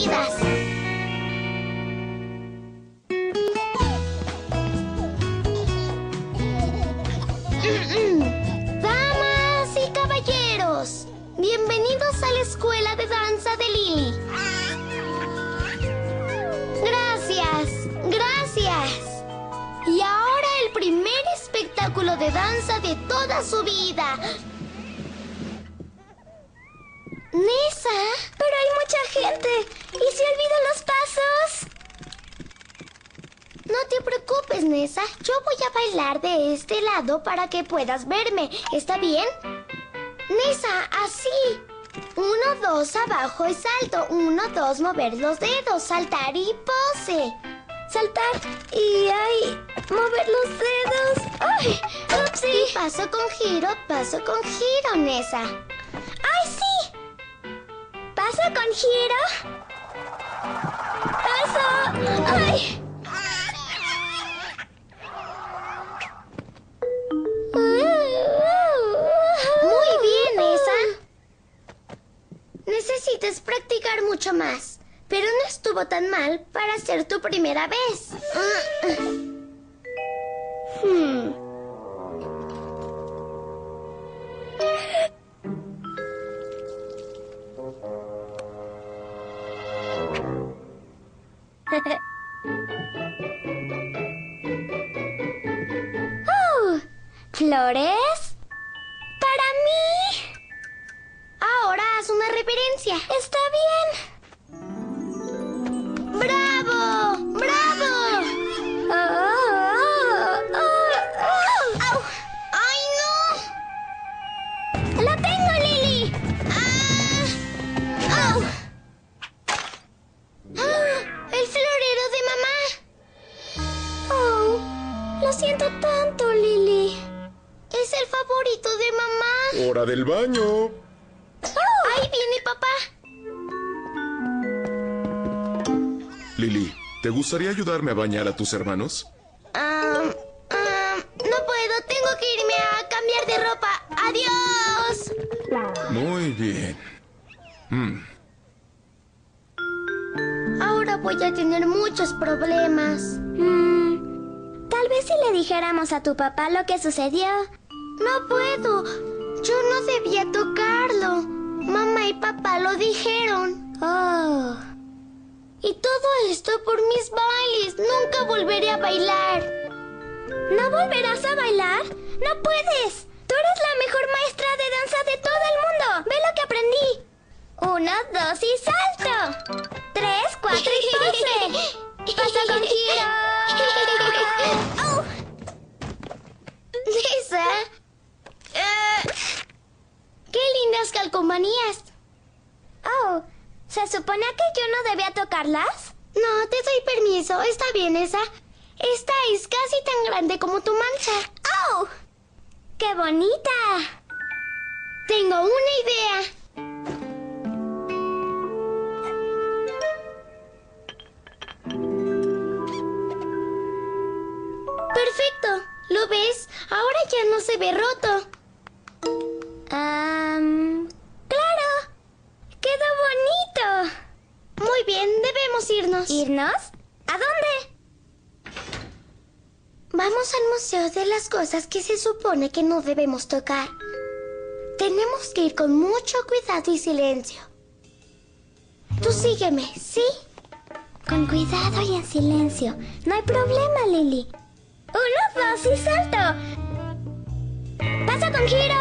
vidas. Damas y caballeros, bienvenidos a la escuela de danza de Lily. Gracias, gracias. Y ahora el primer espectáculo de danza de toda su vida. Nessa, pero hay mucha gente. ¿Y si olvido los pasos? No te preocupes, Nessa. Yo voy a bailar de este lado para que puedas verme. ¿Está bien? Nessa, así. 1, 2, abajo y salto. 1, 2, mover los dedos. Saltar y pose. Saltar y mover los dedos. ¡Ay! ¡Upsi! Paso con giro, Nessa. ¡Ay, sí! Paso con giro. Paso. ¡Ay! Muy bien, Nessa. Necesitas practicar mucho más, pero no estuvo tan mal para ser tu primera vez. ¿Flores? ¿Para mí? Ahora haz una reverencia. Está bien. ¡Bravo! ¡Bravo! ¡Au! ¡Ay, no! ¡La tengo, Lily! ¡Au! ¡El florero de mamá! ¡Oh! Lo siento tanto, Lily. Es el favorito de mamá. ¡Hora del baño! ¡Ahí viene papá! Lily, ¿te gustaría ayudarme a bañar a tus hermanos? No puedo. Tengo que irme a cambiar de ropa. ¡Adiós! Muy bien. Ahora voy a tener muchos problemas. Tal vez si le dijéramos a tu papá lo que sucedió. No puedo. Yo no debía tocarlo. Mamá y papá lo dijeron. Oh. Y todo esto por mis bailes. Nunca volveré a bailar. ¿No volverás a bailar? ¡No puedes! Tú eres la mejor maestra de danza de todo el mundo. Ve lo que aprendí. 1, 2 y salto. 3, 4 y pose. Paso con giro. ¡Oh! Lisa. ¡Qué lindas calcomanías! Oh, ¿se supone que yo no debía tocarlas? No, te doy permiso. Está bien, esa. Esta es casi tan grande como tu mancha. ¡Oh! ¡Qué bonita! Tengo una idea. Perfecto. ¿Lo ves? Ahora ya no se ve roto. ¡Claro! ¡Quedó bonito! Muy bien, debemos irnos. ¿Irnos? ¿A dónde? Vamos al museo de las cosas que se supone que no debemos tocar. Tenemos que ir con mucho cuidado y silencio. Tú sígueme, ¿sí? Con cuidado y en silencio. No hay problema, Lily. 1, 2 y salto. ¡Paso con giro!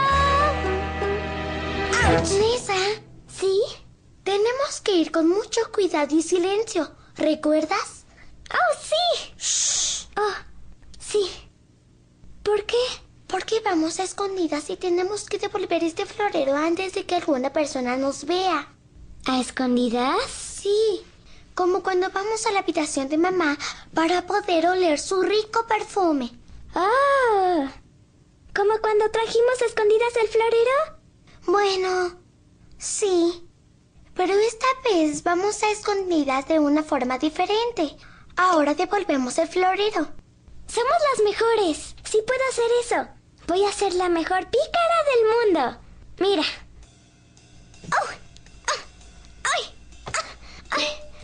¡Auch! Nessa. ¿Sí? Tenemos que ir con mucho cuidado y silencio. ¿Recuerdas? ¡Oh, sí! ¡Shh! Oh, sí. ¿Por qué? Porque vamos a escondidas y tenemos que devolver este florero antes de que alguna persona nos vea. ¿A escondidas? Sí. Como cuando vamos a la habitación de mamá para poder oler su rico perfume. ¡Ah! ¿Como cuando trajimos a escondidas el florero? Bueno, sí. Pero esta vez vamos a escondidas de una forma diferente. Ahora devolvemos el florero. Somos las mejores. Sí puedo hacer eso. Voy a ser la mejor pícara del mundo. Mira. ¡Oh! ¡Ay! ¡Ay!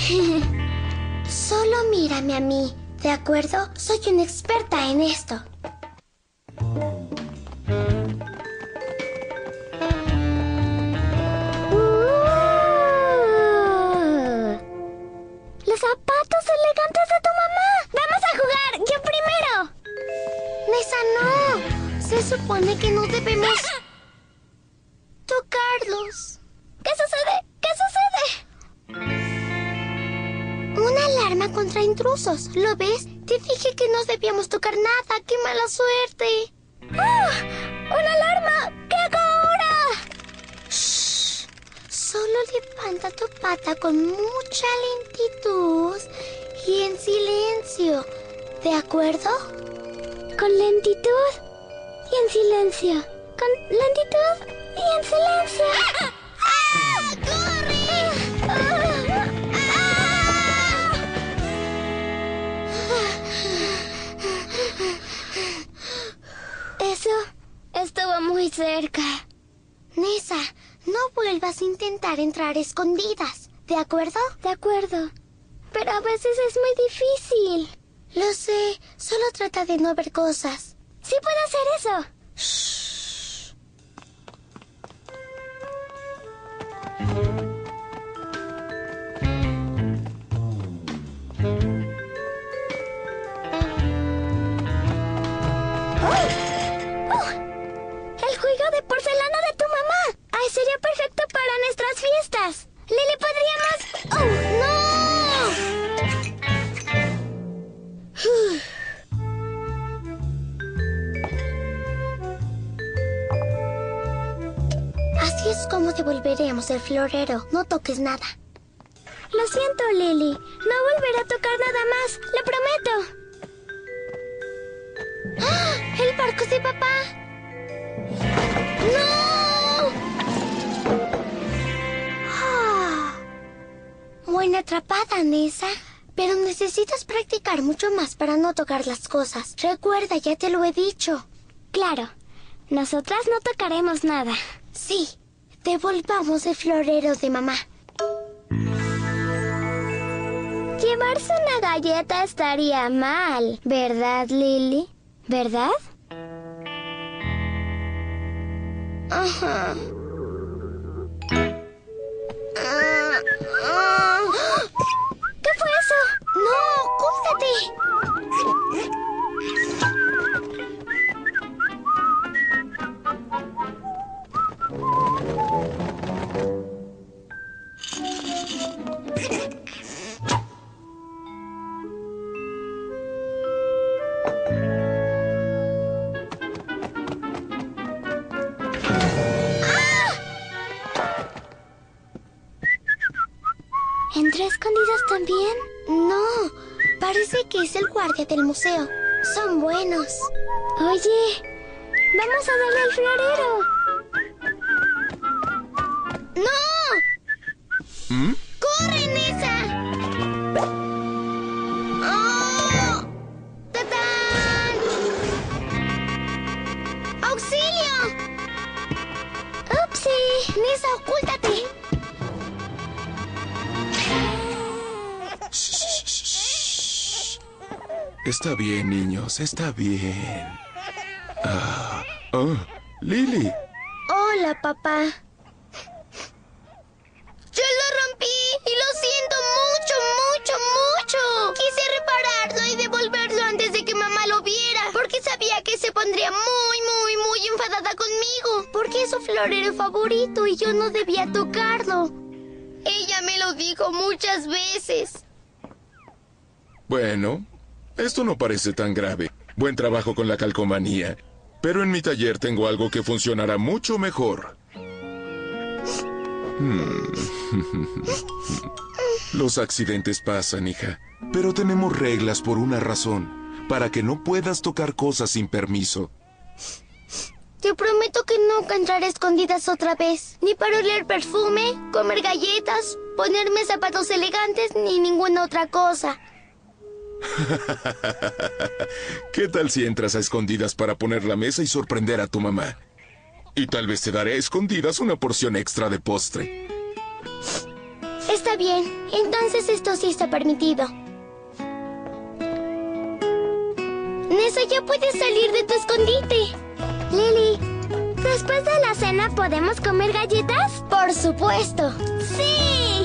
Solo mírame a mí, ¿de acuerdo? Soy una experta en esto. ¡Los zapatos elegantes de tu mamá! ¡Vamos a jugar! ¡Yo primero! ¡Nessa, no! Se supone que no debemos tocarlos. ¿Qué sucede? ¿Qué sucede? Una alarma contra intrusos. ¿Lo ves? Te dije que no debíamos tocar nada. ¡Qué mala suerte! ¡Oh! ¡Una alarma! ¿Qué hago ahora? Shh. Solo levanta tu pata con mucha lentitud y en silencio. ¿De acuerdo? Con lentitud y en silencio. Con lentitud y en silencio. ¡Ah! ¡Corre! Eso estuvo muy cerca. Nessa, no vuelvas a intentar entrar escondidas. ¿De acuerdo? De acuerdo. Pero a veces es muy difícil. Lo sé. Solo trata de no ver cosas. Sí puedo hacer eso. Shh. ¡El juego de porcelana de tu mamá! ¡Ay, sería perfecto para nuestras fiestas! ¡Lily, podríamos...! ¡Oh, no! Así es como devolveremos el florero. No toques nada. Lo siento, Lily. No volveré a tocar nada más. ¡Lo prometo! ¡Ah! ¡El barco de papá! ¡No! Ah. Buena atrapada, Nessa. Pero necesitas practicar mucho más para no tocar las cosas. Recuerda, ya te lo he dicho. Claro. Nosotras no tocaremos nada. Sí. Devolvamos el florero de mamá. Llevarse una galleta estaría mal, ¿verdad, Lily? ¿Verdad? Ajá. ¿Qué fue eso? ¡No! ¡Ocúltate! ¿Entré a escondidas también? No, parece que es el guardia del museo. Son buenos. Oye, vamos a darle al florero. ¡No! ¿Mm? ¡Corre, Nessa! ¡Oh! ¡Tatán! ¡Auxilio! ¡Upsi! Nessa, ocúltate. Está bien, niños, está bien. Lily. Hola, papá. Yo lo rompí y lo siento mucho. Quise repararlo y devolverlo antes de que mamá lo viera, porque sabía que se pondría muy enfadada conmigo, porque es su florero favorito y yo no debía tocarlo. Ella me lo dijo muchas veces. Bueno, esto no parece tan grave. Buen trabajo con la calcomanía. Pero en mi taller tengo algo que funcionará mucho mejor. Los accidentes pasan, hija. Pero tenemos reglas por una razón. Para que no puedas tocar cosas sin permiso. Te prometo que nunca entraré a escondidas otra vez. Ni para oler perfume, comer galletas, ponerme zapatos elegantes, ni ninguna otra cosa. ¿Qué tal si entras a escondidas para poner la mesa y sorprender a tu mamá? Y tal vez te daré a escondidas una porción extra de postre. Está bien, entonces esto sí está permitido. Nessa, ya puedes salir de tu escondite. Lily, ¿después de la cena podemos comer galletas? ¡Por supuesto! ¡Sí!